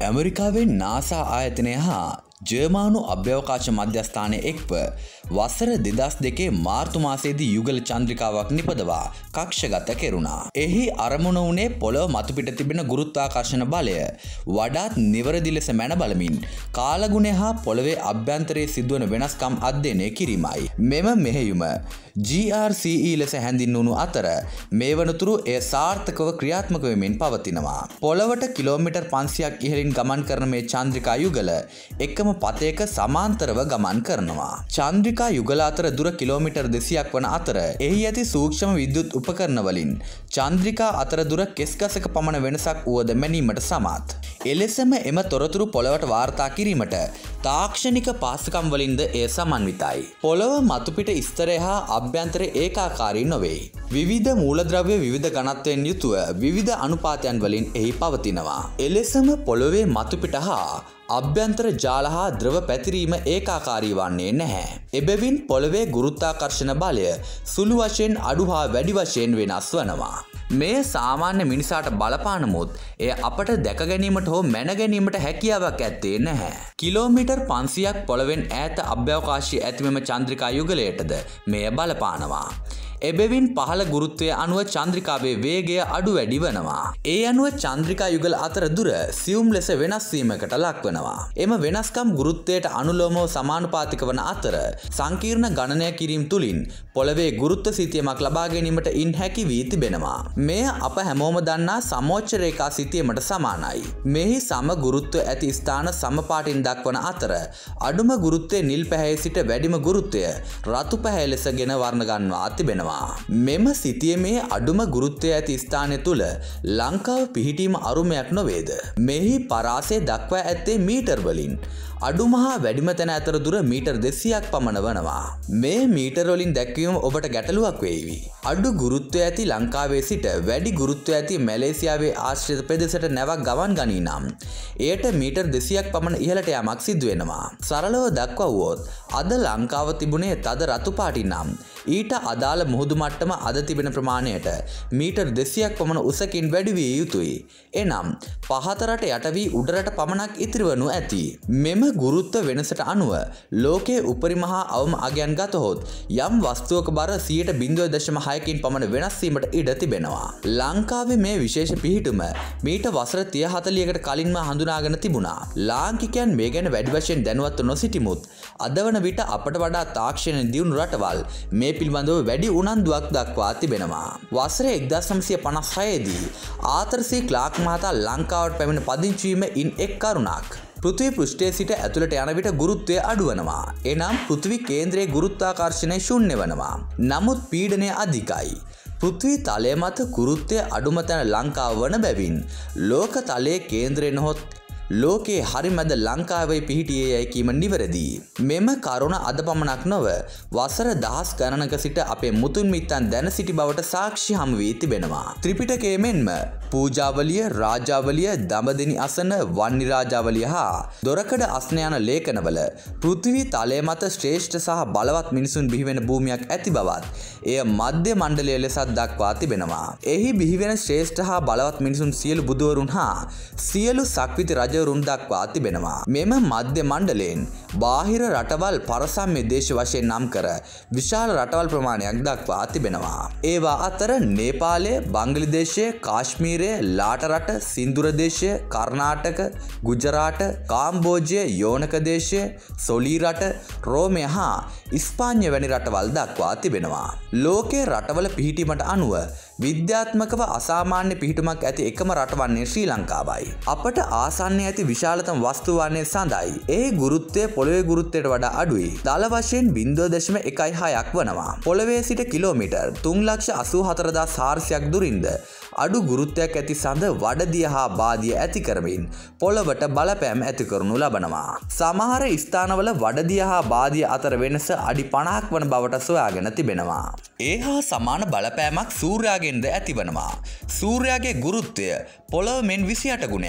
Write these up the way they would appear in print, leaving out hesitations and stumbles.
ඇමරිකාවේ නාසා ආයතනය හා ජර්මානු අභ්‍යවකාශ මධ්‍යස්ථානය එක්ව වසර 2002 මාර්තු මාසයේදී යුගල චන්ද්‍රිකාවක් නිපදවා කක්ෂගත කෙරුණා. එහි අරමුණ වුණේ පොළොව මතුපිට තිබෙන ගුරුත්වාකර්ෂණ බලය වඩාත් නිවැරදි ලෙස මැන බලමින් කාලගුණය හා පොළවේ අභ්‍යන්තරයේ සිදුවන වෙනස්කම් අධ්‍යයනය කිරීමයි. මෙම මෙහෙයුම GRCE ලෙස හැඳින්වුණු අතර මේ වනතුරු එය සාර්ථකව ක්‍රියාත්මක වෙමින් පවතිනවා. පොළවට කිලෝමීටර් 500ක් ඉහළින් ගමන් කරන මේ චන්ද්‍රිකා යුගල එකම පතයක සමාන්තරව ගමන් කරනවා. චන්ද්‍රිකා යුගල අතර දුර කිලෝමීටර් 200ක් වන අතර එහි ඇති සූක්ෂම විද්‍යුත් උපකරණ වලින් චන්ද්‍රිකා අතර දුර කෙස්ගසක පමණ වෙනසක් වුවද මැනීමට සමත්. එලෙසම එම තොරතුරු පොළවට වාර්තා කිරීමට තාක්ෂණික පහසුකම් වලින්ද එය සමන්විතයි. පොළව මතුපිට ස්තරය හා අභ්‍යන්තරය ඒකාකාරී නොවේ. විවිධ මූලද්‍රව්‍ය විවිධ ඝනත්වයෙන් යුතුව විවිධ අනුපාතයන් වලින් එහි පවතිනවා. එලෙසම පොළවේ මතුපිට හා අභ්‍යන්තර ජාල හා ද්‍රව පැතිරීම ඒකාකාරී වන්නේ නැහැ. එබැවින් පොළවේ ගුරුත්වාකර්ෂණ බලය සුළු වශයෙන් අඩු හා වැඩි වශයෙන් වෙනස් වනවා. මේ සාමාන්‍ය මිනිසාට බලපානමුත් එය අපට දැක ගැනීමට හෝ මැන ගැනීමට හැකියාවක් ඇත්තේ නැහැ. කිලෝමීටර් 500ක් පොළවෙන් ඈත අභ්‍යවකාශයේ ඇති මෙම චන්ද්‍රිකා යුගලයටද මෙය බලපානවා. එබැවින් පහළ ගුරුත්වය අනුව චන්ද්‍රිකාවේ වේගය අඩු වැඩි වනවා. ඒ අනුව චන්ද්‍රිකා යුගල අතර දුර සියුම් ලෙස වෙනස් වීමකට ලක්වනවා. එම වෙනස්කම් ගුරුත්වයට අනුලෝමව සමානුපාතික වන අතර සංකීර්ණ ගණනය කිරීම තුළින් පොළවේ ගුරුත්ව සිතියමක් ලබා ගැනීමට ඉන් හැකි වී තිබෙනවා. මෙය අප හැමෝම දන්නා සමෝච්ච රේඛා සිතියමට සමානයි. මෙහි සම ගුරුත්ව ඇති ස්ථාන සමපාටින් දක්වන අතර අඩුම ගුරුත්වය නිල් පැහැය සිට වැඩිම ගුරුත්වය රතු පැහැය ලෙසගෙන වර්ණ ගන්වා තිබෙනවා. මෙම සිතියමේ අඩුම ගුරුත්වය ඇති ස්ථානය තුළ ලංකාව පිහිටීම අරුමයක් නොවේද? මෙහි පරාසය දක්වා ඇත්තේ මීටර් වලින්. අඩුම හා වැඩිම තැන අතර දුර මීටර් 200ක් පමණ වනවා. මේ මීටර් වලින් දැක්වීම ඔබට ගැටලුවක් වේවි. අඩු ගුරුත්වය ඇති ලංකාවේ සිට වැඩි ගුරුත්වය ඇති මැලේසියාවේ ආශ්‍රිත ප්‍රදේශයට නැවක් ගමන් ගනී නම් එයට මීටර් 200ක් පමණ ඉහළට යamak සිදු වෙනවා. සරලව දක්වුවොත් අද ලංකාව තිබුණේ තද රතු පාටින් නම් ඊට අදාළ මුහුදු මට්ටම අද තිබෙන ප්‍රමාණයට මීටර් 200ක් පමණ උසකින් වැඩි විය යුතුයි. එනම් පහත රට යට වී උඩ රට පමණක් ඉතිරිවනු ඇති. මෙම ගුරුත්ව වෙනසට අනුව ලෝකයේ උපරිම හා අවම අගයන් ගතහොත් යම් වස්තුවක බර 0.6කින් පමණ වෙනස් වීමට ඉඩ තිබෙනවා. ලංකාවේ මේ විශේෂ පිහිටුම මීට වසර 30-40කට කලින්ම හඳුනාගෙන තිබුණා. ලාංකිකයන් මේ ගැන වැඩි වශයෙන් දැනුවත් නොසිටිමුත් අද වන විට අපට වඩා තාක්ෂණ දියුණු රටවල් මේ පිළිබඳව වැඩි උනන්දුවක් දක්වා තිබෙනවා. වසර 1956 දී ආතර් සී ක්ලාක් මහතා ලංකාවට පැමිණ පදිංචි වීම ඉන් එක් කරුණක්. පෘථිවි පෘෂ්ඨයේ සිට ඇතුළට යන විට ගුරුත්වය අඩු වෙනවා. එනම් පෘථිවි කේන්ද්‍රයේ ගුරුත්වාකර්ෂණය ශූන්‍ය වෙනවා. නමුත් පීඩනය අධිකයි. පෘථිවි තලය මත ගුරුත්වය අඩුම තැන ලංකාව වන බැවින් ලෝක තලයේ කේන්ද්‍රය නොහොත් ලෝකයේ හරිමැද ලංකාවේ පිහිටියේ යැයි කීම නිවැරදි. මෙම කරුණ අද පමණක් නොව වසර දහස් ගණනක සිට අපේ මුතුන් මිත්තන් දැන සිටි බවට සාක්ෂි හමු වී තිබෙනවා. ත්‍රිපිටකයේ මෙන්ම පූජාවලිය, රාජාවලිය, දඹදෙනි අසන, වන්නි රාජාවලිය හා දොරකඩ අස්න යන ලේඛනවල පෘථිවි තලය මත ශ්‍රේෂ්ඨ සහ බලවත් මිනිසුන් බිහිවෙන භූමියක් ඇති බවත් එය මධ්‍ය මණ්ඩලය ලෙසත් දක්වා තිබෙනවා. එහි බිහිවෙන ශ්‍රේෂ්ඨ හා බලවත් මිනිසුන් සියලු බුදුවරුන් හා සියලු සක්විති රජවරුන් දක්වා තිබෙනවා. මෙම මධ්‍ය මණ්ඩලයෙන් බාහිර රටවල් පරසම්‍ය දේශ වශයෙන් නම් කර විශාල රටවල් ප්‍රමාණයක් දක්වා තිබෙනවා. ඒවා අතර නේපාලය, බංග්ලාදේශය, කාශ්මීරය, ලාට රට, සින්දුර දේශය, කර්නාටක, ගුජරාට, කාම්බෝජය, යෝනක දේශය, සොලී රට, රෝමය හා ඉස්පාඤ්ඤ වැනි රටවල් දක්වා තිබෙනවා. ලෝකයේ රටවල පිහිටීමට අනුව විද්‍යාත්මකව අසාමාන්‍ය පිහිටුමක් ඇති එකම රට වන්නේ ශ්‍රී ලංකාවයි. අපට ආසන්නයේ ඇති විශාලතම වස්තුව වන්නේ සඳයි. ඒ ගුරුත්වය පොළවේ ගුරුත්වයට වඩා අඩුයි. දල වශයෙන් 0.16ක් වනවා. පොළවේ සිට කිලෝමීටර් 3,84,400ක් දුරින්ද අඩු ගුරුත්වයක් ඇති සඳ වඩදිය හා බාදිය ඇති කරමින් පොළවට බලපෑම් ඇති කරනු ලබනවා. සමහර ස්ථානවල වඩදිය හා බාදිය අතර වෙනස අඩි 50ක් වන බවට සොයාගෙන තිබෙනවා. ඒ හා සමාන බලපෑමක් සූර්යාගෙන්ද ඇතිවනවා. සූර්යාගේ ගුරුත්වය පොළව මෙන් 28 ගුණයක්.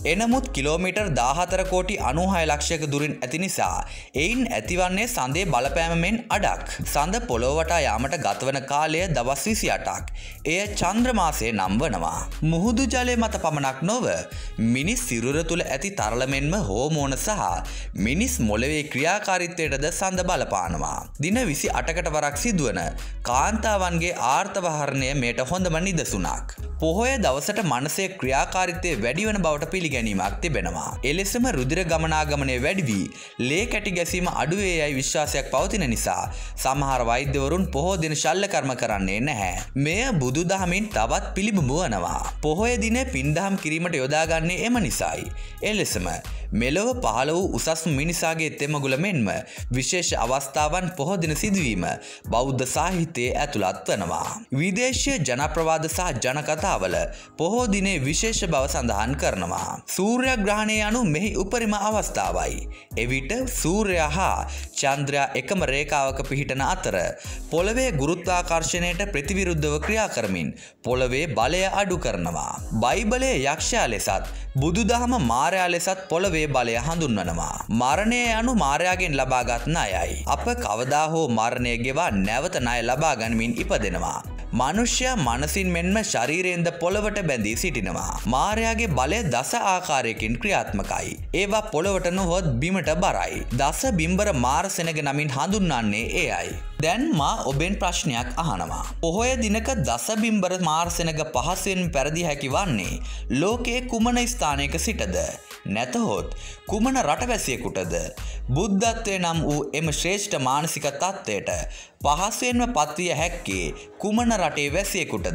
එනමුත් කිලෝමීටර් 14 කෝටි 96 ලක්ෂයක දුරින් ඇති නිසා එයින් ඇතිවන්නේ සඳේ බලපෑමෙන් අඩක්. සඳ පොළොව වටා යාමට ගතවන කාලය දවස් 28ක්. එය චන්ද්‍ර මාසයේ නම් වනවා. මුහුදු ජලය මත පමණක් නොව මිනිස් සිරුර තුළ ඇති තරල මෙන්ම හෝමෝන සහ මිනිස් මොළවේ ක්‍රියාකාරීත්වයටද සඳ බලපානවා. දින 28කට වරක් සිදුවන කාන්තාවන්ගේ ආර්තවහරණය මේට හොඳම නිදසුනක්. පොහොය දවසට මනසේ ක්‍රියාකාරීත්වය වැඩි වන බවට පිළිගැනීමක් තිබෙනවා. එලෙසම රුධිර ගමනාගමනය වැඩි වී ලේ කැටි ගැසීම අඩු වේ යයි විශ්වාසයක් පවතින නිසා සමහර වෛද්‍යවරුන් පොහොය දින ශල්‍ය කර්ම කරන්නේ නැහැ. මෙය බුදුදහමින් තවත් පිළිබිඹු වනවා. පොහොය දිනේ පින්දහම් කිරීමට යොදාගන්නේ එම නිසායි. එලෙසම මෙලොව පහළ වූ උසස්ම මිනිසාගේ තෙමගුල මෙන්ම විශේෂ අවස්ථාවන් පොහොය දින සිදුවීම බෞද්ධ සාහිත්‍යයේ ඇතුළත් වනවා. විදේශීය ජනප්‍රවාද සහ ජනකතාවල පොහොය දිනේ විශේෂ බව සඳහන් කරනවා. සූර්යග්‍රහණය යනු මෙහි උපරිම අවස්ථාවයි. එවිට සූර්යයා හා චන්ද්‍රයා එකම රේඛාවක පිහිටන අතර පොළවේ ගුරුත්වාකර්ෂණයට ප්‍රතිවිරුද්ධව ක්‍රියා කරමින් පොළවේ බලය අඩු කරනවා. බයිබලයේ යක්ෂයා ලෙසත් බුදුදහම මාරයා ලෙසත් පොළවේ බලය හඳුන්වනවා. මරණය යනු මාරයාගෙන් ලබාගත් ණයයි. අප කවදා හෝ මරණය ගෙවා නැවත ණය ලබා ගනිමින් ඉපදෙනවා. මනුෂ්‍යයා මනසින් මෙන්ම ශරීරයෙන්ද පොළවට බැඳී සිටිනවා. මාරයාගේ බලය දස ආකාරයකින් ක්‍රියාත්මකයි. ඒවා පොළවට නොහොත් බිමට බරයි. දස බිම්බර මාර සෙනග නමින් හඳුන්වන්නේ එයයි. දැන් මා ඔබෙන් ප්‍රශ්නයක් අහනවා. පොහොය දිනක දස බිම්බර මාර සෙනග පහසෙන් පැරදිය හැකි වන්නේ ලෝකයේ කුමන ස්ථානයක සිටද? නැතහොත් කුමන රටවැසියෙකුටද? බුද්ධත්වය නම් වූ එම ශ්‍රේෂ්ඨ මානසික තත්ත්වයට පහසුවෙන්ම පත්විය හැක්කේ කුමන රටේ වැසියෙකුටද?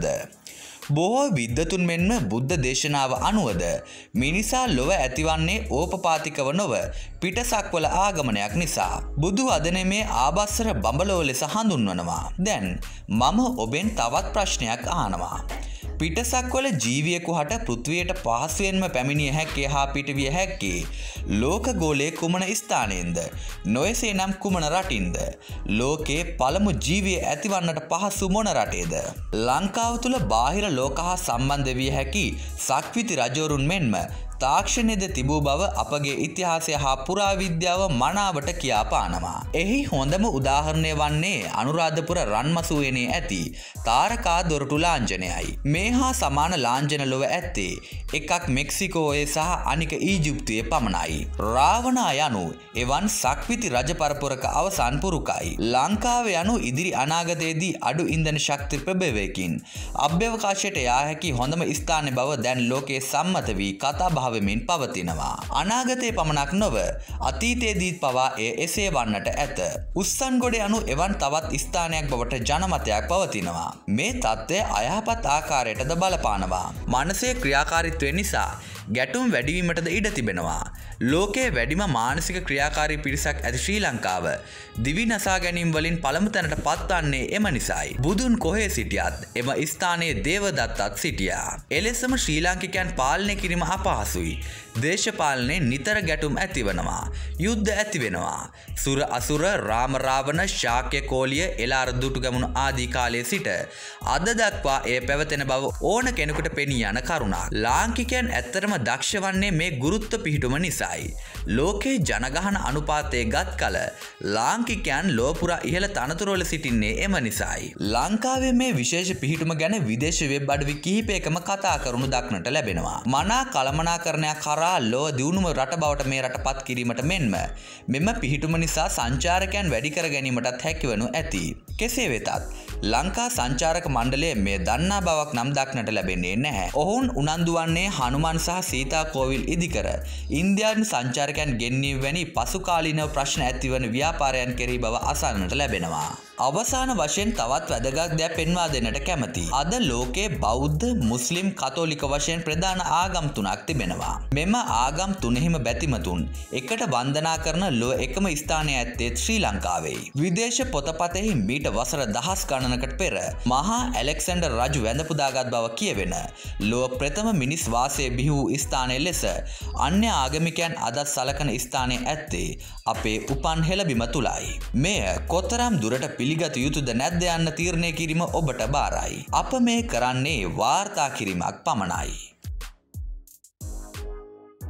බොහෝ විද්වතුන් මෙන්ම බුද්ධ දේශනාව අනුවද මිනිසා ලොව ඇතිවන්නේ ඕපපාතිකව නොව පිටසක්වල ආගමනයක් නිසා බුදු වදනේ ආභස්සර බඹලෝ ලෙස හඳුන්වනවා. දැන් මම ඔබෙන් තවත් ප්‍රශ්නයක් අහනවා. පිටසක්වල ජීවියෙකු හට පෘථිවියට පහසුවෙන්ම පැමිණිය හැක්කේ හා පිටවිය හැක්කේ ලෝක ගෝලයේ කුමන ස්ථානයෙන්ද? නොයසේ නම් කුමන රටින්ද? ලෝකයේ පළමු ජීවිය ඇතිවන්නට පහසු මොන රටේද? ලංකාව තුල බාහිර ලෝක හා සම්බන්ධ විය හැකි සක්විති රජවරුන් මෙන්ම තාක්ෂණයද තිබූ බව අපගේ ඉතිහාසය හා පුරාවිද්‍යාව මනාවට කියා පානවා. එහි හොඳම උදාහරණය වන්නේ අනුරාධපුර රන්මසුවේනේ ඇති තාරකා දොරටු ලාංඡනයයි. මේ හා සමාන ලාංඡන ලොව ඇත්තේ එකක් මෙක්සිකෝයේ සහ අනික ඊජිප්තුවේ පමණයි. රාවණා යනු එවන් සක්විති රජ පරපුරක අවසන් පුරුකයි. ලංකාව යනු ඉදිරි අනාගතයේදී අඩු ඉන්ධන ශක්ති ප්‍රභවයකින් අභ්‍යවකාශයට යා හැකි හොඳම ස්ථාන බව දැන් ලෝකයේ සම්මත වී කතා වෙමින් පවතිනවා. අනාගතයේ පමණක් නොව අතීතයේදීත් පවා එය එසේ වන්නට ඇත. උස්සන්ගොඩ යනු එවන් තවත් ස්ථානයක් බවට ජනමතයක් පවතිනවා. මේ තත්ත්වය අයහපත් ආකාරයටද බලපානවා. මනසේ ක්‍රියාකාරීත්වය නිසා ගැටුම් වැඩිවීමටද ඉඩ තිබෙනවා. ලෝකයේ වැඩිම මානසික ක්‍රියාකාරී පිරිසක් ඇති ශ්‍රී ලංකාව දිවි නසා ගැනීම වලින් පළමු තැනට පත්වන්නේ එම නිසායි. බුදුන් කොහේ සිටියත් එම ස්ථානයේ දේවදත්තත් සිටියා. එලෙසම ශ්‍රී ලාංකිකයන් පාලනය කිරීම අපහසුයි. දේශපාලනයේ නිතර ගැටුම් ඇතිවනවා. යුද්ධ ඇති වෙනවා. සුර අසුර රාම රාවණ ශාක්‍ය කෝලිය එළාර දුටුගැමුණු ආදී කාලයේ සිට අද දක්වා එය පැවතෙන බව ඕන කෙනෙකුට පෙනී යන කරුණක්. ලාංකිකයන් ඇත්තටම දක්ෂ වන්නේ මේ ගුරුත්ව පිහිටුම නිසායි. ලෝකේ ජනගහන අනුපාතයේ ගත් කල ලාංකිකයන් ලෝපුරා ඉහළ තනතුරුවල සිටින්නේ එම නිසායි. ලංකාවේ මේ විශේෂ පිහිටුම ගැන විදේශ වෙබ් අඩවි කිහිපයකම කතා කරුණු දක්නට ලැබෙනවා. මනා කළමනාකරණයක් කරා ලොව දියුණුම රට බවට මේ රට පත් කිරීමට මෙන්ම මෙම පිහිටුම නිසා සංචාරකයන් වැඩි කර ගැනීමටත් හැකිවනු ඇති. කෙසේ වෙතත් ලංකා සංචාරක මණ්ඩලය මේ දන්නා බවක් නම් දක්නට ලැබෙන්නේ නැහැ. ඔවුන් උනන්දු වන්නේ හනුමන් සහ සීතා කෝවිල් ඉදිකර ඉන්දියානු සංචාරකයන් ගෙන්වීම වැනි පසුකාලීනව ප්‍රශ්න ඇතිවන ව්‍යාපාරයන් කෙරෙහි බව අසන්නට ලැබෙනවා. අවසාන වශයෙන් තවත් වැදගත් දෙයක් පෙන්වා දෙන්නට කැමැති. අද ලෝකයේ බෞද්ධ, මුස්ලිම්, කතෝලික වශයෙන් ප්‍රධාන ආගම් තුනක් තිබෙනවා. මෙම ආගම් තුනෙහිම බැතිමතුන් එකට වන්දනා කරන ලොව එකම ස්ථානය ඇත්තේ ශ්‍රී ලංකාවේ. විදේශ පොතපතෙහි මීට වසර දහස් ගණනකට පෙර මහා ඇලෙක්සැන්ඩර් රජු වැඳ පුදාගත් බව කියවෙන ලොව ප්‍රථම මිනිස් වාසය බිහි වූ ස්ථානය ලෙස අන්‍ය ආගමිකයන් අදත් සලකන ස්ථානය ඇත්තේ අපේ උපන් හෙළබිම තුලයි. මෙය කොතරම් දුරට පිළිගත යුතුද නැද්ද යන්න තීරණය කිරීම ඔබට බාරයි. අප මේ කරන්නේ වාර්තා කිරීමක් පමණයි.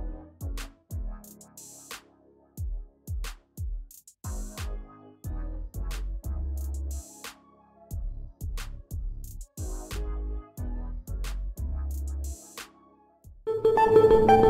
Thank you.